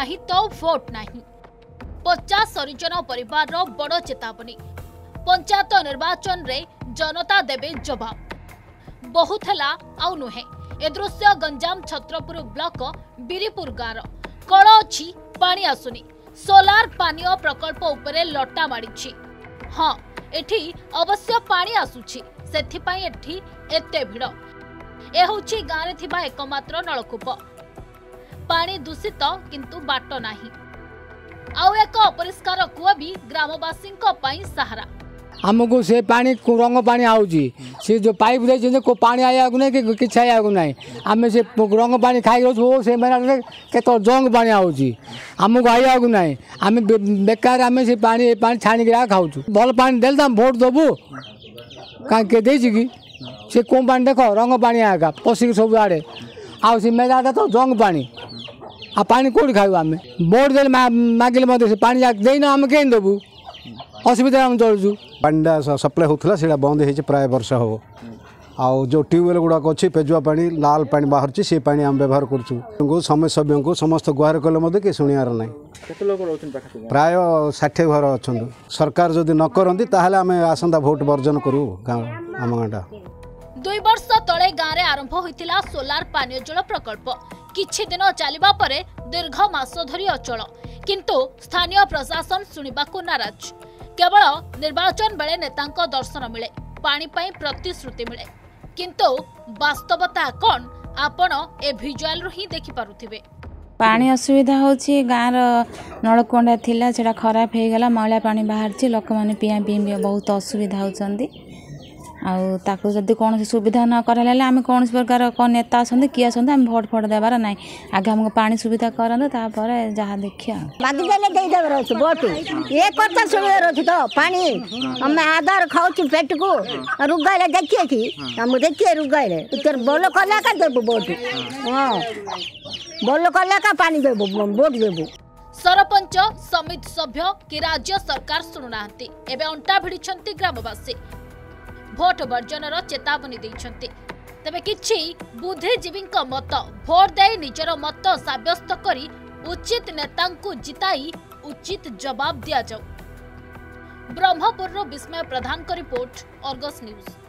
नाही तो भोट नाही 50 हरिजन परिवार बड़ चेतावनी। पंचायत निर्वाचन रे जनता देबे जवाब बहुत है आउ नुहे। ए दृश्य गंजाम छत्रपुर ब्लॉक बिरीपुर गाँव कल अच्छी पानी आसुनी सोलार पानीय प्रकल्प उपरे लटा माड़ी। हाँ एठी अवश्य पानी आसुछि सेथिपाई एठी एते भिड़। ए होछि गाँव थिबा एकमात्र नलकूप पानी दूषित किंतु बाट नाही। आउ एक अपरिष्कार कूआ भी ग्रामवासी सहारा। हमको से पानी रंग पानी आउची से जो पाइप दे को पानी आया को नहीं कि किछ आया को नहीं आमे से रंग पानी खाई रो से मैंने केतो जंग पानी आउची हमको आया को नहीं आमे बेकार आमे से पानी छाणी के खाउछु भल पानी देल हम वोट दबु का के देछि कि से कोन पानी देखो रंग पानी आगा पसी सब आड़े आ से मेरा तो जंग पानी आ पानी कोड खाइबा आमे वोट देल मागिले मते से पानी जा देना हम केन दबु असुविधा हम चलुँ। पानीटा सप्लाय होता है बंद हो प्राय वर्ष हम आउ जो ट्यूबवेल गुड़ाक अच्छी पेजुआ पानी लाल पानी बाहर से पानी आम व्यवहार कर समय सभ्य को समस्त गुहार कले कि शुणियार ना प्राय 60 घर अच्छा सरकार जदि न करती आम आसंता भोट वर्जन करूँ आम गाँटा 2 वर्ष तले गाँव में आरंभ होता सोलार पानीय जल प्रकल्प किछि दिन चलिबा परे दीर्घ मास धरी अचल किंतु स्थानीय प्रशासन सुनिबाकु नाराज। केवल निर्वाचन बेले नेतांको दर्शन मिले पानी पाई प्रतिश्रुति मिले किंतु वास्तवता कौन आपण ए विजुअल ही देखि पारुथिबे। पानी असुविधा होची गाँव नलकुंडा थिला सेटा खराब हो गला मैला पानी बाहर लोक मैंने पिया पी बहुत असुविधा होचंदी आउ जदि कौन सुविधा न कराले आम कौन प्रकार कौन नेता आसते किए आसते आम भोट फोट देवार ना आगे हमको पानी सुविधा करते जहाँ देखिए तो पानी हम आधार खाऊ पेट को रुगाइले देखिए कि हम देखिए रुगाइले बोल कला का देव वोट हाँ बोल कला का पानी देव वोट देव। सरपंच समिति सभ्य कि राज्य सरकार शुणुना एवं अंटा भिड़ी ग्रामवासी भोट वर्जनर चेतावनी देइछन्ति। तबे किछि बुद्धिजीवी मत भोट दे निजर मत साब्यस्त करी उचित नेतांकु जिताई उचित जवाब दिया जाऊ। ब्रह्मपुर विस्मय प्रधान को रिपोर्ट अर्गस न्यूज।